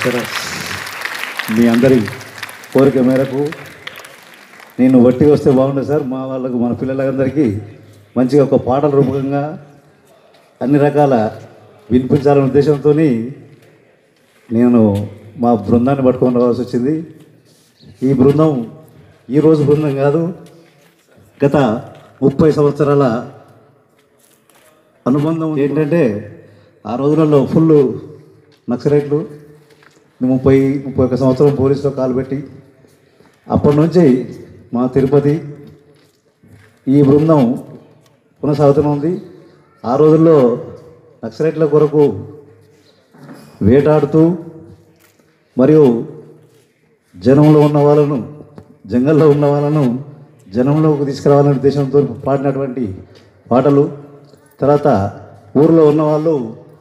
సరే మీ అందరి కోరిక మేరకు నేను వట్టి వస్తే బాగుంటుంది సార్. మా వాళ్ళకు మన పిల్లలందరికీ మంచిగా ఒక పాటల రూపకంగా అన్ని రకాల వినిపించాలనే ఉద్దేశంతో నేను మా బృందాన్ని పట్టుకొని రావాల్సి వచ్చింది. ఈ బృందం ఈరోజు బృందం కాదు, గత 30 సంవత్సరాల అనుబంధం. ఏంటంటే ఆ రోజులలో ఫుల్ నక్సలైట్లు 31 సంవత్సరం పోలీసులో కాలు పెట్టి అప్పటి నుంచి మా తిరుపతి ఈ బృందం కొనసాగుతూనే ఉంది. ఆ రోజుల్లో నక్సలైట్ల కొరకు వేటాడుతూ మరియు జనంలో ఉన్న వాళ్ళను, జంగల్లో ఉన్న వాళ్ళను జనంలోకి తీసుకురావాలనే ఉద్దేశంతో పాడినటువంటి పాటలు. తర్వాత ఊరిలో ఉన్నవాళ్ళు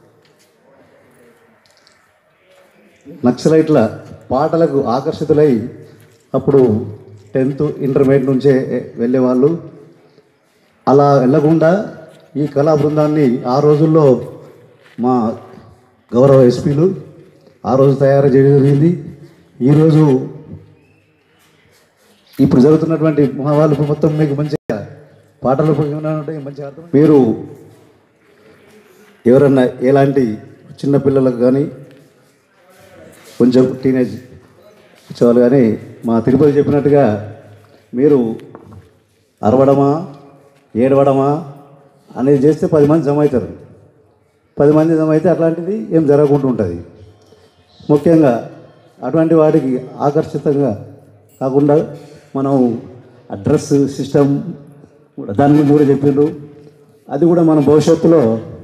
నక్సలైట్ల పాటలకు ఆకర్షితులై అప్పుడు 10th ఇంటర్మీడియట్ నుంచే వెళ్ళేవాళ్ళు. అలా వెళ్ళకుండా ఈ కళా బృందాన్ని ఆ రోజుల్లో మా గౌరవ ఎస్పీలు ఆ రోజు తయారు చేయడం జరిగింది. ఈరోజు ఇప్పుడు జరుగుతున్నటువంటి మా వాళ్ళు మొత్తం మీకు మంచిగా పాటలు ఉంటాయి. మంచిగా అర్థం. మీరు ఎవరన్నా ఎలాంటి చిన్నపిల్లలకు కానీ కొంచెం టీనేజ్ వచ్చేవాళ్ళు కానీ మా తిరుపతి చెప్పినట్టుగా మీరు అరవడమా ఏడవడమా అనేది చేస్తే 10 మంది జమ అవుతారు. 10 మంది జమ అయితే అట్లాంటిది ఏం జరగకుండా ఉంటుంది. ముఖ్యంగా అటువంటి వాటికి ఆకర్షితంగా కాకుండా మనం ఆ డ్రెస్ సిస్టమ్ దాని గురించి కూడా చెప్పిండ్రు. అది కూడా మన భవిష్యత్తులో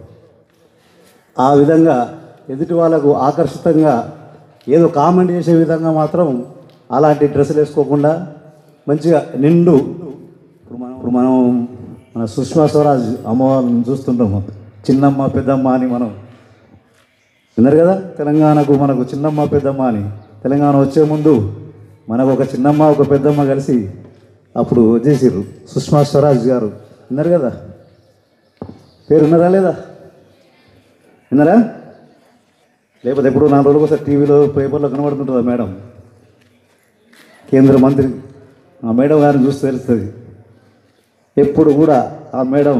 ఆ విధంగా ఎదుటి వాళ్ళకు ఆకర్షితంగా ఏదో కామెంట్ చేసే విధంగా మాత్రం అలాంటి డ్రెస్సులు వేసుకోకుండా మంచిగా నిండు ఇప్పుడు మనం మన సుష్మా స్వరాజ్ అమ్మవారిని చూస్తుంటాము. చిన్నమ్మ పెద్దమ్మ అని మనం విన్నారు కదా. తెలంగాణకు మనకు చిన్నమ్మ పెద్దమ్మ అని తెలంగాణ వచ్చే ముందు మనకు ఒక చిన్నమ్మ ఒక పెద్దమ్మ కలిసి అప్పుడు వచ్చేసారు. సుష్మా స్వరాజ్ గారు విన్నారు కదా. పేరు విన్నారా లేదా? విన్నారా? లేకపోతే ఎప్పుడు 4 రోజులకు ఒకసారి టీవీలో పేపర్లో కనబడుతుంటుందా మేడం? కేంద్ర మంత్రి ఆ మేడం గారిని చూస్తే తెలుస్తుంది. ఎప్పుడు కూడా ఆ మేడం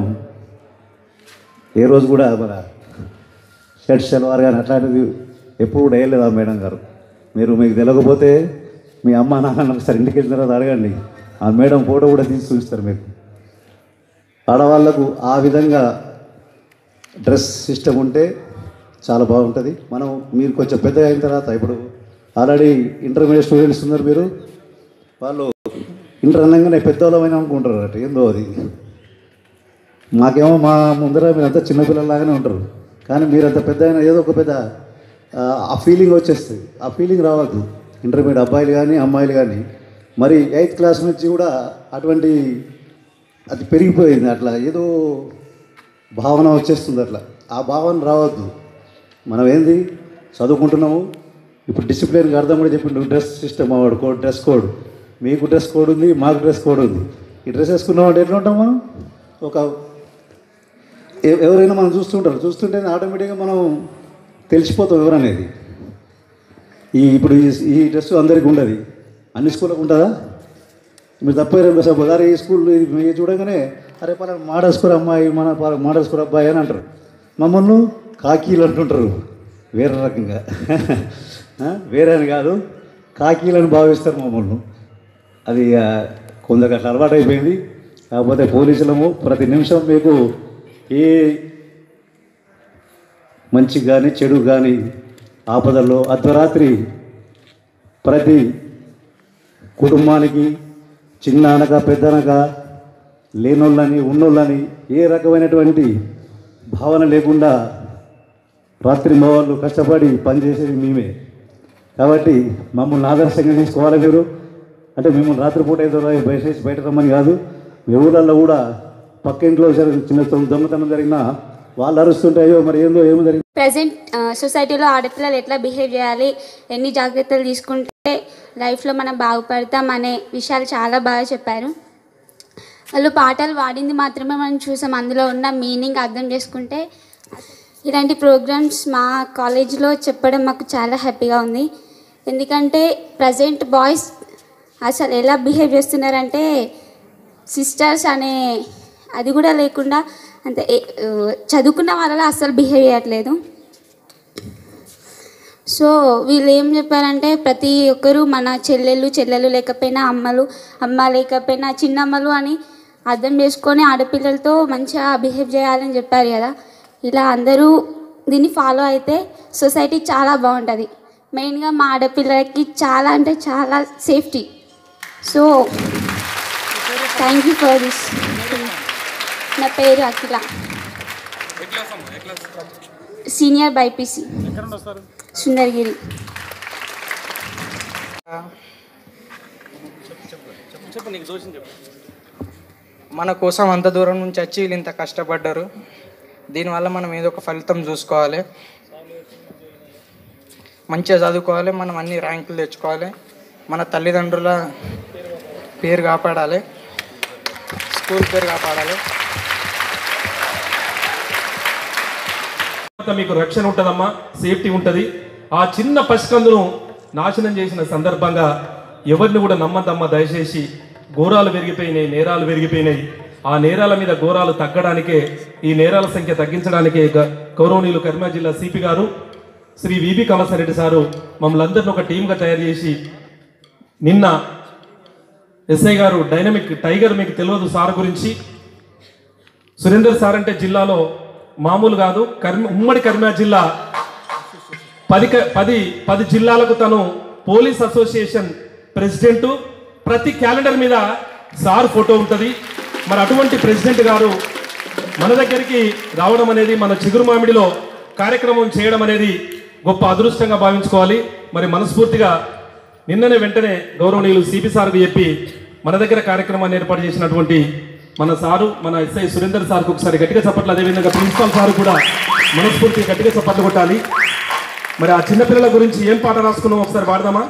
ఏ రోజు కూడా మన షర్ట్ షల్వార్ కానీ అట్లాంటిది ఎప్పుడు కూడా వేయలేదు ఆ మేడం గారు. మీకు తెలియకపోతే మీ అమ్మ నాన్న ఒకసారి ఇంటికి వెళ్ళిన తర్వాత అడగండి. ఆ మేడం ఫోటో కూడా తీసి చూపిస్తారు మీకు. ఆడవాళ్లకు ఆ విధంగా డ్రెస్ సిస్టమ్ ఉంటే చాలా బాగుంటుంది. మీరు కొంచెం పెద్దగా అయిన తర్వాత ఇప్పుడు ఆల్రెడీ ఇంటర్మీడియట్ స్టూడెంట్స్ ఉన్నారు. మీరు వాళ్ళు ఇంటర్ అనగానే పెద్దవాళ్ళమైనా అనుకుంటారు అన్నట్టు. ఏందో అది మాకేమో మా ముందర మీరంతా చిన్నపిల్లలాగానే ఉంటారు. కానీ మీరంత పెద్ద అయినా ఏదో ఒక పెద్ద ఆ ఫీలింగ్ వచ్చేస్తుంది. ఆ ఫీలింగ్ రావద్దు. ఇంటర్మీడియట్ అబ్బాయిలు కానీ అమ్మాయిలు కానీ మరి 8th క్లాస్ నుంచి కూడా అటువంటి అది పెరిగిపోయింది. అట్లా ఏదో భావన వచ్చేస్తుంది. అట్లా ఆ భావన రావద్దు. మనం ఏంది చదువుకుంటున్నాము. ఇప్పుడు డిసిప్లిన్కి అర్థం కూడా చెప్పిండు. డ్రెస్ సిస్టమ్ అవాడు కోడ్, డ్రెస్ కోడ్. మీకు డ్రెస్ కోడ్ ఉంది, మాకు డ్రెస్ కోడ్ ఉంది. ఈ డ్రెస్ వేసుకున్నామంటే ఎట్లా ఉంటాం మనం? ఎవరైనా మనం చూస్తుంటే ఆటోమేటిక్గా మనం తెలిసిపోతాం ఎవరనేది. ఇప్పుడు ఈ డ్రెస్ అందరికీ ఉండదు. అన్ని స్కూళ్ళకు ఉంటుందా? మీరు తప్ప గారు ఈ స్కూల్ మీరు చూడగానే అరే పలానా మోడల్ స్కూల్ అమ్మాయి, మన మోడల్ స్కూల్ అబ్బాయి అని అంటారు. మమ్మల్ని కాకీలు అంటుంటారు వేరే రకంగా. వేరే అని కాదు, కాకీలను భావిస్తారు మమ్మల్ని. అది కొందరికి అట్లా అలవాటు అయిపోయింది. కాకపోతే పోలీసులము ప్రతి నిమిషం మీకు ఏ మంచి కానీ చెడు కానీ ఆపదల్లో అర్ధరాత్రి ప్రతి కుటుంబానికి చిన్న అనక పెద్దనక లేనోళ్ళని ఉన్నోళ్ళని ఏ రకమైనటువంటి భావన లేకుండా రాత్రి మగవాళ్ళు కష్టపడి పనిచేసేది మేమే. కాబట్టి మమ్మల్ని ఆదర్శంగా తీసుకోవాలి మీరు. అంటే మిమ్మల్ని రాత్రిపూట ఏదో బయట రమ్మని కాదు. మీ ఊళ్ళల్లో కూడా పక్క ఇంట్లో చిన్న దొంగతనం జరిగినా వాళ్ళు అరుస్తుంటాయో మరి ఏమో జరిగింది. ప్రజెంట్ సొసైటీలో ఆడపిల్లలు ఎట్లా బిహేవ్ చేయాలి, ఎన్ని జాగ్రత్తలు తీసుకుంటే లైఫ్లో మనం బాగుపడతాం అనే విషయాలు చాలా బాగా చెప్పారు. వాళ్ళు పాటలు పాడింది మాత్రమే మనం చూసాం. అందులో ఉన్న మీనింగ్ అర్థం చేసుకుంటే ఇలాంటి ప్రోగ్రామ్స్ మా కాలేజీలో చెప్పడం మాకు చాలా హ్యాపీగా ఉంది. ఎందుకంటే ప్రజెంట్ బాయ్స్ అసలు ఎలా బిహేవ్ చేస్తున్నారంటే సిస్టర్స్ అనే అది కూడా లేకుండా అంత చదువుకున్న వాళ్ళలో అస్సలు బిహేవ్ చేయట్లేదు. సో వీళ్ళు ఏం చెప్పారంటే ప్రతి ఒక్కరూ మన చెల్లెలు లేకపోయినా అమ్మ లేకపోయినా చిన్నమ్మలు అని అర్థం చేసుకొని ఆడపిల్లలతో మంచిగా బిహేవ్ చేయాలని చెప్పారు కదా. ఇలా అందరూ దీన్ని ఫాలో అయితే సొసైటీ చాలా బాగుంటుంది. మెయిన్గా మా ఆడపిల్లలకి చాలా అంటే చాలా safety. So thank you for this. నా పేరు అఖిల, సీనియర్ బైపీసీ, సుందరగిరి. మన కోసం అంత దూరం నుంచి వచ్చి వీళ్ళు ఇంత కష్టపడ్డారు. దీనివల్ల మనం ఏదో ఒక ఫలితం చూసుకోవాలి, మంచిగా చదువుకోవాలి, మనం అన్ని ర్యాంకులు తెచ్చుకోవాలి, మన తల్లిదండ్రుల పేరు కాపాడాలి, స్కూల్ పేరు కాపాడాలి. మీకు రక్షణ ఉంటుందమ్మా, సేఫ్టీ ఉంటుంది. ఆ చిన్న పసికందును నాశనం చేసిన సందర్భంగా ఎవరిని కూడా నమ్మద్దమ్మా దయచేసి. ఘోరాలు పెరిగిపోయినాయి, నేరాలు పెరిగిపోయినాయి. ఆ నేరాల మీద ఘోరాలు తగ్గడానికే, ఈ నేరాల సంఖ్య తగ్గించడానికే గౌరవనీయులు కరీంనగర్ జిల్లా సిపి గారు శ్రీ విబి కమలాసరెడ్డి సారు మమ్మల్ని అందరిని ఒక టీంగా తయారు చేసి, నిన్న ఎస్ఐ గారు డైనమిక్ టైగర్, మీకు తెలియదు సార్ గురించి. సురేందర్ సార్ అంటే జిల్లాలో మామూలు కాదు. ఉమ్మడి కరీంనగర్ జిల్లా 10 జిల్లాలకు తను పోలీస్ అసోసియేషన్ ప్రెసిడెంటు. ప్రతి క్యాలెండర్ మీద సార్ ఫోటో ఉంటుంది. మరి అటువంటి ప్రెసిడెంట్ గారు మన దగ్గరికి రావడం అనేది, మన చిగురు మామిడిలో కార్యక్రమం చేయడం అనేది గొప్ప అదృష్టంగా భావించుకోవాలి. మరి మనస్ఫూర్తిగా నిన్ననే వెంటనే గౌరవనీయులు సిపి సార్కు చెప్పి మన దగ్గర కార్యక్రమాన్ని ఏర్పాటు చేసినటువంటి మన సారు, మన ఎస్ఐ సురేందర్ సార్కు ఒకసారి గట్టిగా చప్పట్లు, అదేవిధంగా ప్రిన్సిపాల్ సార్ కూడా మనస్ఫూర్తిగా గట్టిగా చప్పట్లు కొట్టాలి. మరి ఆ చిన్నపిల్లల గురించి ఏం పాట రాసుకున్నాం ఒకసారి పాడదామా?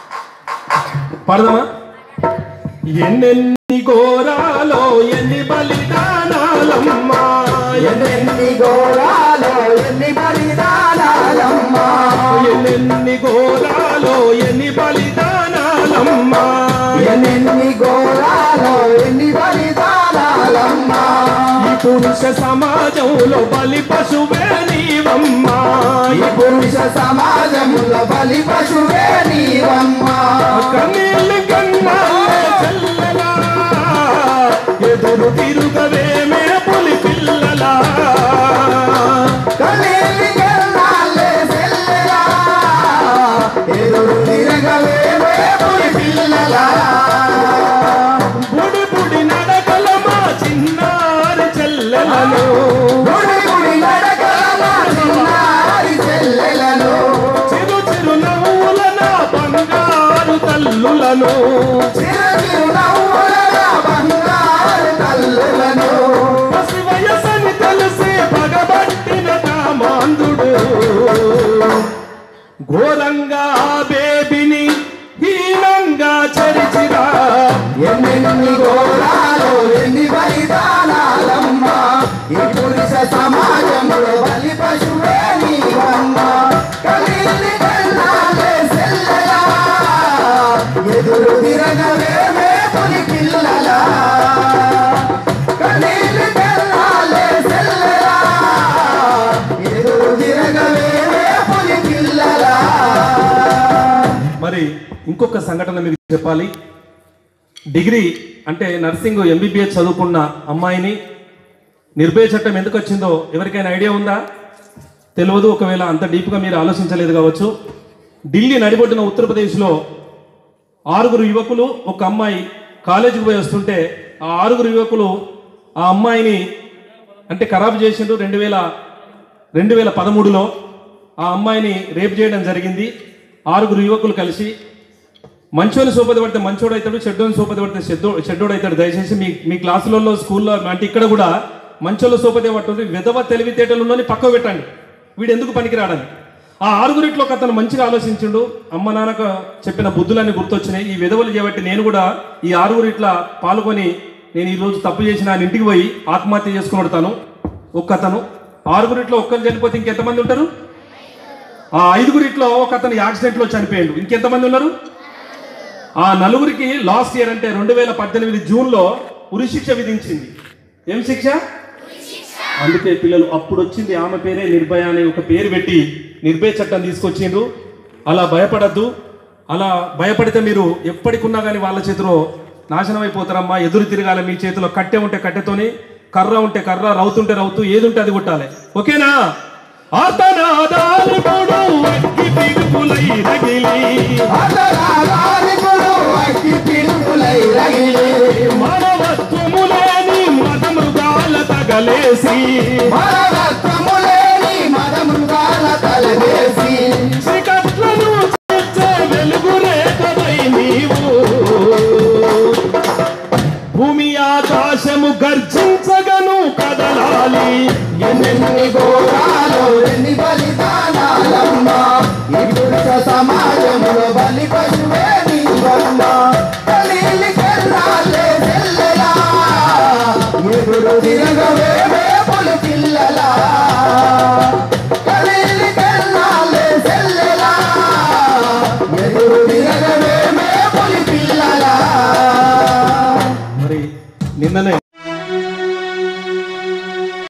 ఎన్నెన్ని ఘోరాలో ఎన్ని బలిదానాలమ్మా, ఎన్నెన్ని ఘోరాలో ఎన్ని బలిదానాలమ్మా, ఎన్నెన్ని ఘోరాలో ఎన్ని బలిదానాలమ్మా, ఎన్నెన్ని ఘోరాలో ఎన్ని బలిదానాలమ్మా. ఈ పురుష సమాజంలో బలి పశువే నీవమ్మా, ఈ పురుష సమాజంలో బలి పశువే నీవమ్మా. కన్నీళ్ళు కన్నాలే చెల్లెలా, ఎదురు తిరుగవేమే పులి పిల్లలా, కన్నీళ్ళు కన్నాలే చెల్లెలా, ఎదురు తిరగవేమే పులి పిల్లలా. బుడి బుడి నడకల మా చిన్నారి చెల్లెలను, గుడి గుడి నడకల మా చిన్నారి చెల్లెలను, చిరు చిరు నవ్వుల నా బంగారు తల్లులను, చిరు చిరు నవ్వుల నా బంగారు తల్లులను, పసి వయసని తెలిసి పగబట్టిన కామాంధుడు ఘోరంగా బేబిని హీనంగా చరిచిరా. ఎన్నెన్ని ఘోరాలు ఎన్ని బలిదానాలమ్మా, ఈ పురుష సమాజంలో బలి పశువే నీవమ్మా. కన్నీళ్ళు కన్నాలే చెల్లెలా, ఎదురు తిరగవేమే పులి పిల్లలా, కన్నీళ్ళు కన్నాలే చెల్లెలా, ఎదురు తిరగవేమే పులి పిల్లలా. మరి ఇంకొక సంఘటన మీకు చెప్పాలి. డిగ్రీ అంటే నర్సింగ్ ఎంబీబీఎస్ చదువుకున్న అమ్మాయిని నిర్భయ చట్టం ఎందుకు వచ్చిందో ఎవరికైనా ఐడియా ఉందా? తెలియదు. ఒకవేళ అంత డీప్గా మీరు ఆలోచించలేదు కావచ్చు. ఢిల్లీ నడిబొడ్డున ఉత్తరప్రదేశ్లో 6 యువకులు ఒక అమ్మాయి కాలేజీకి పోయి వస్తుంటే ఆ 6 యువకులు ఆ అమ్మాయిని అంటే ఖరాబు చేసిండ్రు. 2013లో ఆ అమ్మాయిని రేప్ చేయడం జరిగింది. 6 యువకులు కలిసి. మంచోని సోపతి పడితే మంచోడు అవుతాడు, చెడ్డోని సోపతి పడితే చెడ్డోడు అవుతాడు. దయచేసి మీ క్లాసులలో స్కూల్లో అంటే ఇక్కడ కూడా మంచోళ్ళ సోపతి పట్టుంది. విధవ తెలివితేటలు ఉన్నని పక్కకు పెట్టండి, వీడు ఎందుకు పనికిరాడని. ఆ 6 ఒక అతను మంచిగా ఆలోచించిండు. అమ్మ నాన్నకు చెప్పిన బుద్ధులన్నీ గుర్తొచ్చినాయి. ఈ విధవలు చేయబట్టి నేను కూడా ఈ 6 పాల్గొని నేను ఈరోజు తప్పు చేసిన ఆయన ఇంటికి పోయి ఆత్మహత్య చేసుకుని తను ఒక్కతను. 6గురిట్లో ఒక్కరు చనిపోతే ఇంకెంతమంది ఉంటారు? ఆ 5గురిట్లో ఒక అతను యాక్సిడెంట్లో చనిపోయాడు, ఇంకెంతమంది ఉన్నారు? ఆ 4గురికి లాస్ట్ ఇయర్ అంటే 2018 జూన్లో ఉరిశిక్ష విధించింది. ఏం శిక్ష? అందుకే పిల్లలు అప్పుడు వచ్చింది ఆమె పేరే నిర్భయ అనే ఒక పేరు పెట్టి నిర్భయ చట్టం తీసుకొచ్చిండ్రు. అలా భయపడద్దు. అలా భయపడితే మీరు ఎప్పటికున్నా కానీ వాళ్ళ చేతిలో నాశనం అయిపోతారమ్మా. ఎదురు తిరగాలి. మీ చేతిలో కట్టె ఉంటే కట్టెతోని, కర్ర ఉంటే కర్ర, రౌతుంటే రౌతు, ఏది ఉంటే అది కొట్టాలి. ఓకేనా? మానవత్వములేని మదమృగాల తగలేసి శ్రీకట్లను చేర్చే వెలుగు రేఖవై నీవు. భూమి ఆకాశము గర్జించగను కదలాలి. ఎన్నెన్ని ఘోరాలు ఎన్ని బలిదానాలమ్మా ఈ పురుష సమాజంలో బలి పశువే